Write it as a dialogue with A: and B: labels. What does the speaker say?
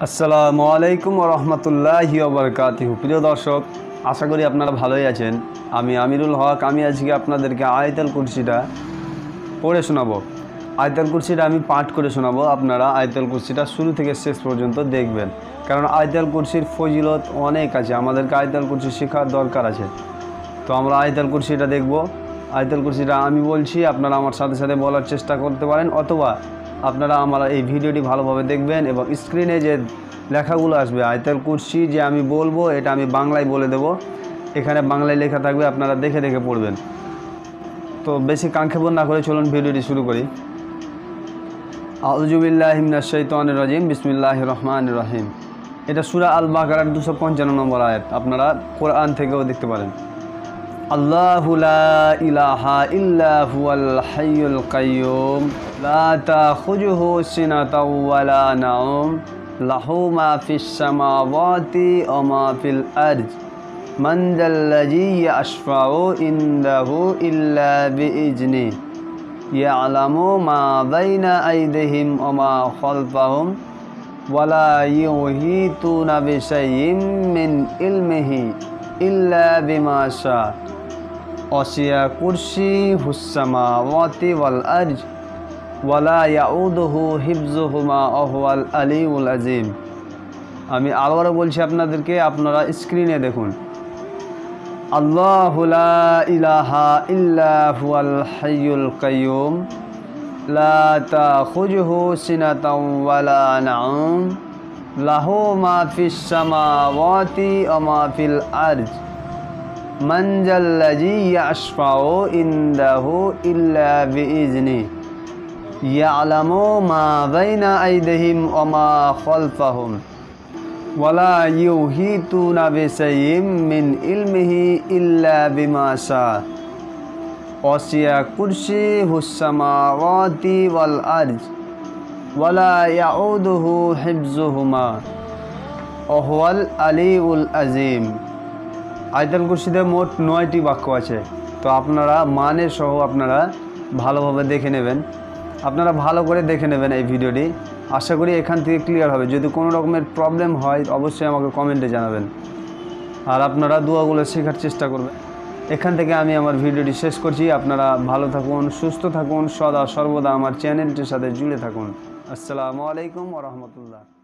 A: আসসালামু আলাইকুম ওয়া রাহমাতুল্লাহি ওয়া বারাকাতুহু। প্রিয় দর্শক, আশা করি আপনারা ভালোই আছেন। আমি আমিরুল হক। আমি আজকে আপনাদেরকে আয়াতুল কুরসিটা পড়ে শোনাবো। আয়াতুল কুরসিটা আমি পাঠ করে শোনাবো। আপনারা আয়াতুল কুরসিটা শুরু থেকে শেষ পর্যন্ত দেখবেন, কারণ আয়াতুল কুরসির ফজিলত অনেক আছে। আমাদেরকে আয়াতুল কুরসি শেখার দরকার আছে। তো আমরা আয়াতুল কুরসিটা দেখব। আয়াতুল কুরসিটা আমি বলছি, আপনারা আমার সাথে সাথে বলার চেষ্টা করতে পারেন, অথবা আপনারা আমার এই ভিডিওটি ভালোভাবে দেখবেন এবং স্ক্রিনে যে লেখাগুলো আসবে আয়াতুল কুরসি যে আমি বলবো, এটা আমি বাংলায় বলে দেব। এখানে বাংলায় লেখা থাকবে, আপনারা দেখে দেখে পড়বেন। তো বেশি কাঙ্ক্ষেপণ না করে চলুন ভিডিওটি শুরু করি। আউযু বিল্লাহি মিনাশ শাইতানির রাজিম, বিসমিল্লাহির রহমানির রহিম। এটা সূরা আল বাকারার 255 নম্বর আয়াত। আপনারা কোরআন থেকেও দেখতে পারেন। আল্লাহু লা ইলাহা ইল্লা হুয়াল হাইয়ুল কাইয়্যুম লা তাখুযুহু সিনাতাও ওয়া লা নাওম লাহু মা ফিস সামাওয়াতি ওয়া মা ফিল আরদ মান যাল্লাযী ইয়াশফাউ ইনদাহু ইল্লা বিইজনি ইয়ালামু মা বাইনা আইদিহিম ওয়া মা খালফাহুম ওয়া লা ইউহীতুনা বিশাইইম মিন ইলমিহি ইল্লা বিমা শাআ ওয়াসিয়া কুরসিয়ুহুস সামাওয়াতি ওয়াল আরদ ওয়া লা ইয়াউদুহু হিফযুহুমা ওয়া হুয়াল আলিয়্যুল আযীম। আমি আবারও বলছি আপনাদেরকে, আপনারা স্ক্রিনে দেখুন। আল্লাহু লা ইলাহা ইল্লা হুয়াল হাইয়ুল কাইয়্যুম লা তাখুযুহু সিনাতাও ওয়া লা নাওম লাহু মা ফিস সামাওয়াতি ওয়া মা ফিল আরদ মান যাল্লাযী ইয়াশফাউ ইনদাহু ইল্লা বিইজনি ইয়ালামু মা বাইনা আইদিহিম ওয়া মা খালফাহুম ওয়া লা ইউহীতুনা বিশাইইম মিন ইলমিহি ইল্লা বিমা শাআ ওয়াসিয়া কুরসিয়ুহুস সামাওয়াতি ওয়াল আরদ ওয়া লা ইয়াউদুহু হিফযুহুমা ওয়া হুয়াল আলিয়্যুল আযীম। আয়াতুল কুরসিতে মোট 9টি বাক্য আছে। তো আপনারা মানে সহ আপনারা ভালোভাবে দেখে নেবেন। আপনারা ভালো করে দেখে নেবেন এই ভিডিওটি। আশা করি এখান থেকে ক্লিয়ার হবে। যদি কোনো রকমের প্রবলেম হয় অবশ্যই আমাকে কমেন্টে জানাবেন। আর আপনারা দোয়াগুলো শেখার চেষ্টা করবেন। এখান থেকে আমি আমার ভিডিওটি শেষ করছি। আপনারা ভালো থাকুন, সুস্থ থাকুন, সদা সর্বদা আমার চ্যানেলটির সাথে জুড়ে থাকুন। আসসালামু আলাইকুম ওয়া রাহমাতুল্লাহ।